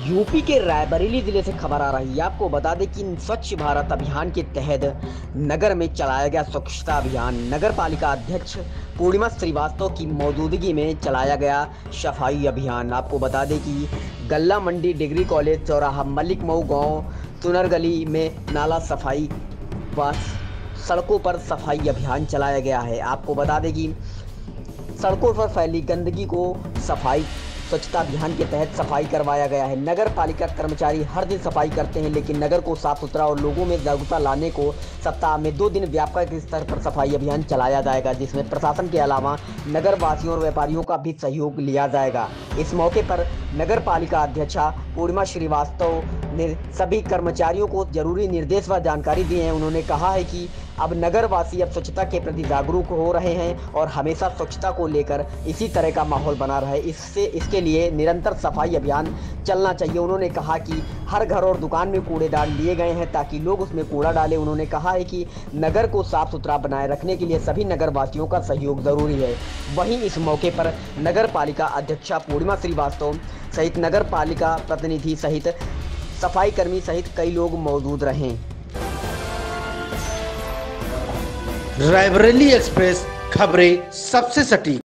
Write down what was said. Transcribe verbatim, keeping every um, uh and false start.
UP के रायबरेली जिले से खबर आ रही है। आपको बता दें कि स्वच्छ भारत अभियान के तहत नगर में चलाया गया स्वच्छता अभियान नगर पालिका अध्यक्ष पूर्णिमा श्रीवास्तव की मौजूदगी में चलाया गया सफाई अभियान। आपको बता दें कि गल्ला मंडी डिग्री कॉलेज चौराहा मलिक मऊ गाँव तुनर गली में नाला सफाई व सड़कों पर सफाई अभियान चलाया गया है। आपको बता दें कि सड़कों पर फैली गंदगी को सफाई स्वच्छता अभियान के तहत सफाई करवाया गया है। नगर पालिका कर्मचारी हर दिन सफाई करते हैं, लेकिन नगर को साफ सुथरा और लोगों में जागरूकता लाने को सप्ताह में दो दिन व्यापक स्तर पर सफाई अभियान चलाया जाएगा, जिसमें प्रशासन के अलावा नगर वासियों और व्यापारियों का भी सहयोग लिया जाएगा। इस मौके पर नगर पालिका अध्यक्षा पूर्णिमा श्रीवास्तव ने सभी कर्मचारियों को जरूरी निर्देश व जानकारी दी है। उन्होंने कहा है कि अब नगरवासी अब स्वच्छता के प्रति जागरूक हो रहे हैं और हमेशा स्वच्छता को लेकर इसी तरह का माहौल बना रहे, इससे इसके लिए निरंतर सफाई अभियान चलना चाहिए। उन्होंने कहा कि हर घर और दुकान में कूड़ेदान लिए गए हैं ताकि लोग उसमें कूड़ा डालें। उन्होंने कहा है कि नगर को साफ सुथरा बनाए रखने के लिए सभी नगरवासियों का सहयोग जरूरी है। वहीं इस मौके पर नगर पालिका अध्यक्षा पूर्णिमा श्रीवास्तव सहित नगर पालिका प्रतिनिधि सहित सफाई कर्मी सहित कई लोग मौजूद रहे। रायबरेली एक्सप्रेस, खबरें सबसे सटीक।